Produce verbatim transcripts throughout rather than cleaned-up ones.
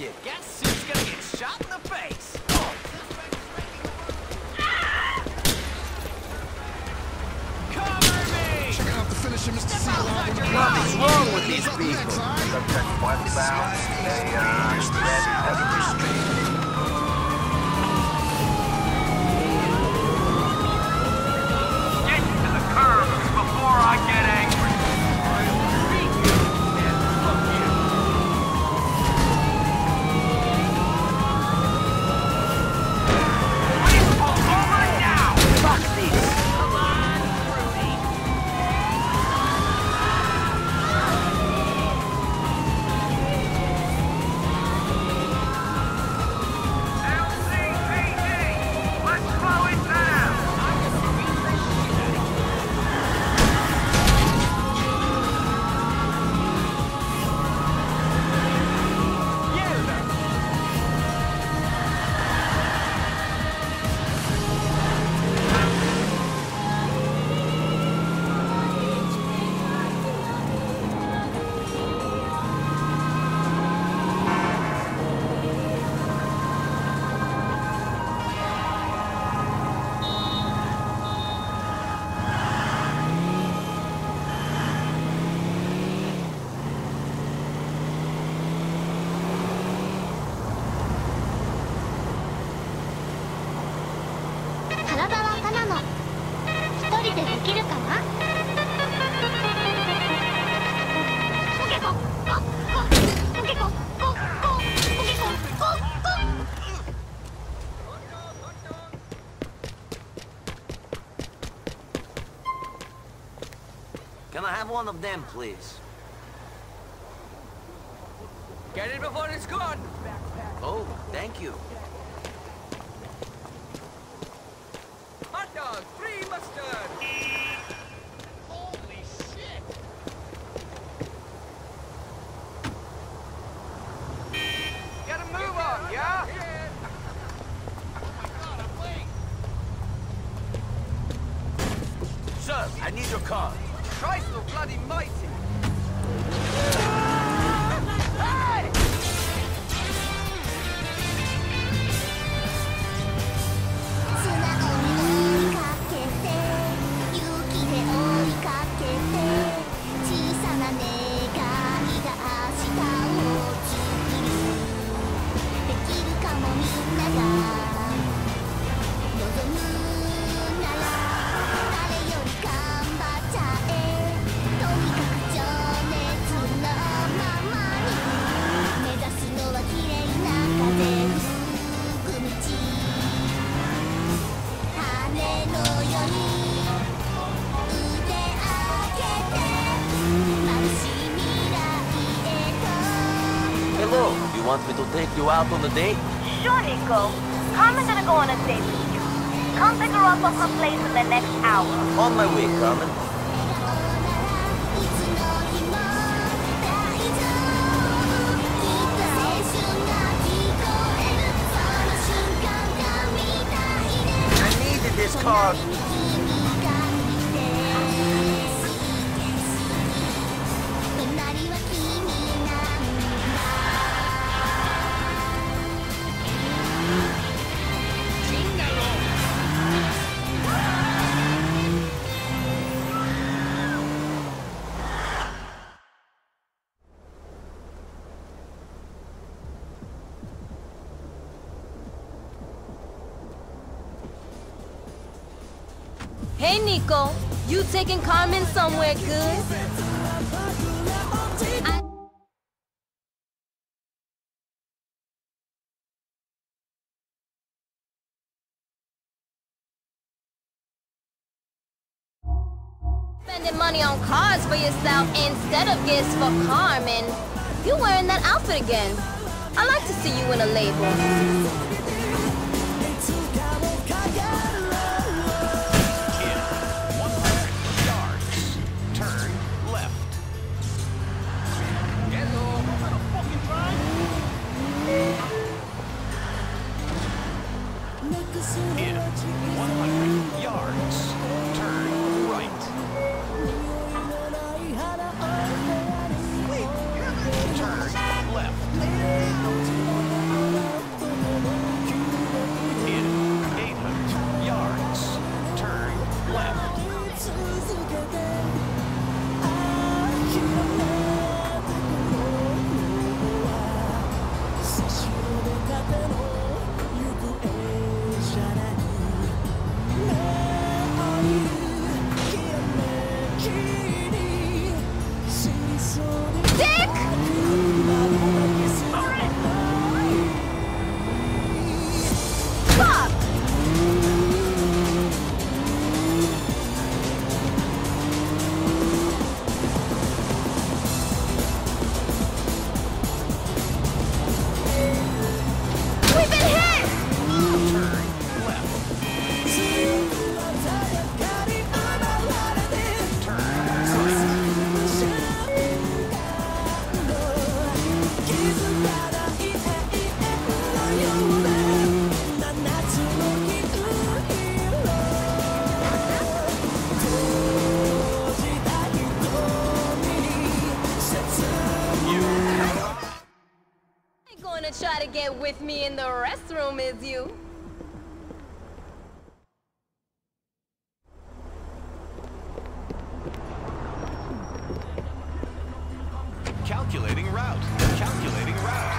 you. Guess who's gonna get shot in the face? Cover me! Check out the finisher, Mister C. What is wrong with these people? Subject westbound, they, uh, red Everett Street. Get to the curb before I get angry. Can I have one of them, please? Get it before it's gone. Oh, thank you. Hot dog, free mustard. Holy shit! Get a move on, yeah? Sir, I need your car. Christ the bloody mighty! Hello, you want me to take you out on a date? Sure, Nico. Carmen's gonna go on a date with you. Come pick her up from her place in the next hour. On my way, Carmen. I needed this car. Hey, Nico. You taking Carmen somewhere good? I Spending money on cars for yourself instead of gifts for Carmen. You wearing that outfit again. I like to see you in a label. In one hundred yards, turn right. Wait, turn left. with me in the restroom, is you? Calculating route. Calculating route.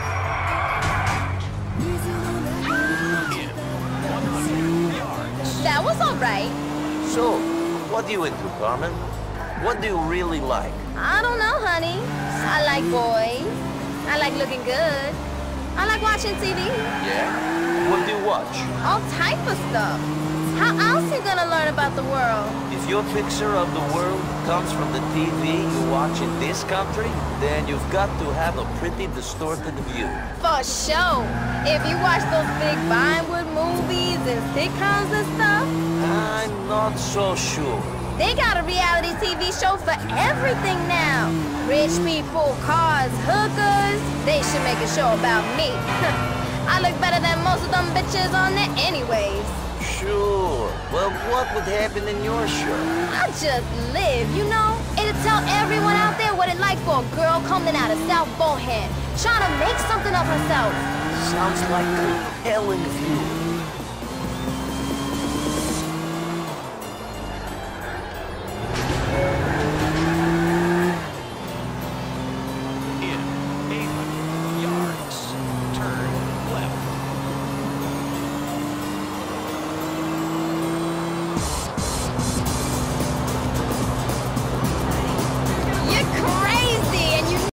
In one hundred yards. That was all right. So, what are you into, Carmen? What do you really like? I don't know, honey. I like boys. I like looking good. I like watching T V. Yeah? What do you watch? All type of stuff. How else you gonna learn about the world? If your picture of the world comes from the T V you watch in this country, then you've got to have a pretty distorted view. For sure. If you watch those big Vinewood movies and sitcoms and stuff, I'm not so sure. they got a reality T V show for everything now. Rich people, cars, hookers. They should make a show about me. I look better than most of them bitches on there anyways. Sure. Well, what would happen in your show? I just live, you know? It'll tell everyone out there what it's like for a girl coming out of South Bohan, trying to make something of herself. Sounds like a compelling view.